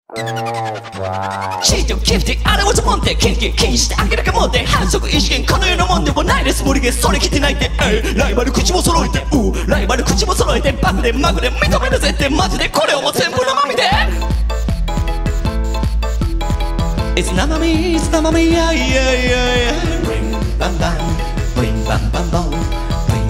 シートギフティあれをつもんでキンキン気にしてあげなかもって反則意識この世のもんでもないです無理ゲそれきてないってライバル口も揃えてライバル口も揃えてバグでマグで認めるぜってマジでこれをもう全部生身で It's 生身 It's 生身 Yeah yeah yeah Bring bang bang Bring bang bang bang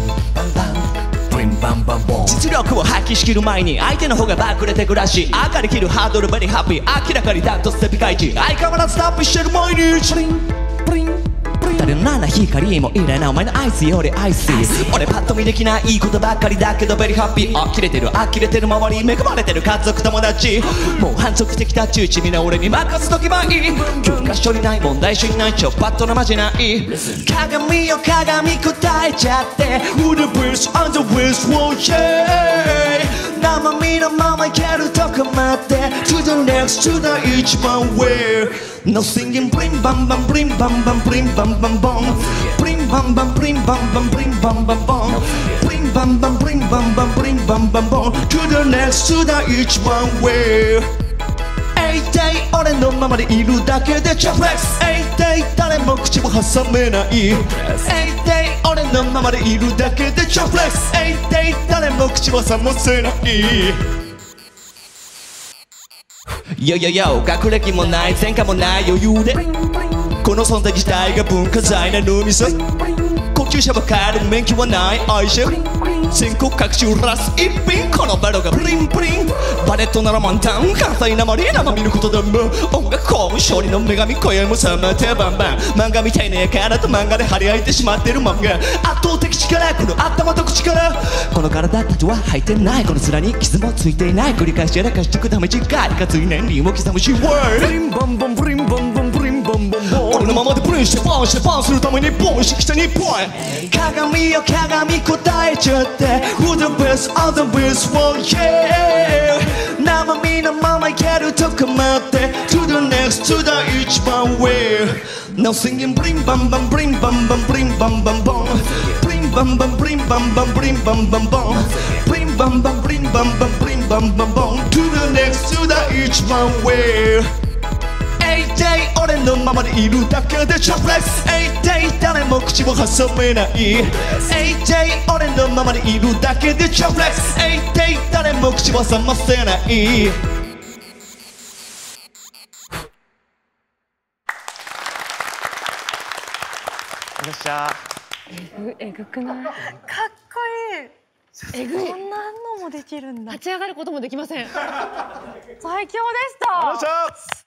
実力を発揮しきる前に相手の方がバクれてくらし赤で切るハードルベリーハッピー明らかにダントツでピカイチ相変わらずタップしてる毎日誰の7光もいらないお前のアイスよりアイス俺パッと見できないいいことばっかりだけどベリーハッピー呆れてる呆れてる周り恵まれてる家族友達もう反則的タッチ地味な俺に任せとけばいい教科書にない問題集にない超パッとなまじない鏡よ鏡答えちゃって Who the best on the west wall yeah 生身のままいけるとこまって To the next to the 一番上 No singing bling bam bam bling bam bam bling bam bam bam bling bam bam bling bam bam bling bam bam bam bling bam bam bling bam bam bling bam bam bam To the next to the 一番上永遠俺のままでいるだけでチャフレックス永遠誰も口も挟めない永遠俺のままでいるだけでチャフレックス永遠誰も口も挟ませないいやいやいや学歴もない前科もない余裕でこの存在自体が文化財なのにさ高級車ばかり免許はない愛車全国各地ラス一品このバロがプリンプリンバレットなら満タン関西なまり生見ることでも音楽公務勝利の女神今宵もさまてバンバン漫画みたいなやからと漫画で張り合えてしまってる漫画圧倒的力この頭と口からこの体たちは履いてないこの面に傷もついていない繰り返しやらかしてくため違いかつい年輪を刻むしワーブリンバンバンブリンバンバンブリンバンバンバン俺のままでプリンしてバンしてバンするためにボンしてきた日本鏡よ鏡答えちゃって Who the best of the best one yeah 生身のままいけるとこまって To the next to the 一番上 Now singing bling bam bam bling bam bam bling bam bam bam bling bam bam bling bam bam bling bam bam bam bling bam bam bling bam bam bling bam bam bam To the next to the 一番上永遠俺のままでいるだけでチャフレックス永遠誰も口を挟めない永遠俺のままでいるだけでチャフレックス永遠誰も口を挟ませないよっしゃえぐくない？かっこいい。えぐい。こんなのもできるんだ。立ち上がることもできません。最強でした。